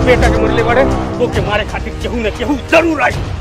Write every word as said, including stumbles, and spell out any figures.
बेटा के मरले बड़े, वो के मारे खातिर केहू न केहू जरूर आई।